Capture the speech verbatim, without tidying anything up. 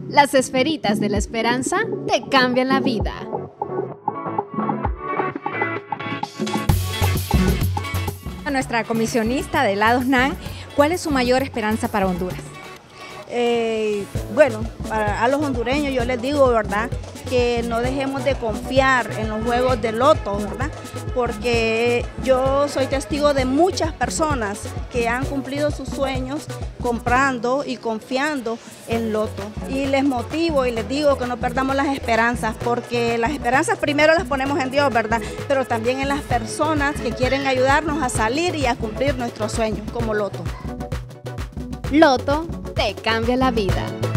Las esferitas de la esperanza te cambian la vida. A nuestra comisionista de helados N A N, ¿cuál es su mayor esperanza para Honduras? Eh, bueno, para, a los hondureños yo les digo, ¿verdad?, que no dejemos de confiar en los juegos de loto, ¿verdad?, porque yo soy testigo de muchas personas que han cumplido sus sueños comprando y confiando en loto. Y les motivo y les digo que no perdamos las esperanzas, porque las esperanzas primero las ponemos en Dios, ¿verdad?, pero también en las personas que quieren ayudarnos a salir y a cumplir nuestros sueños, como Loto. Loto te cambia la vida.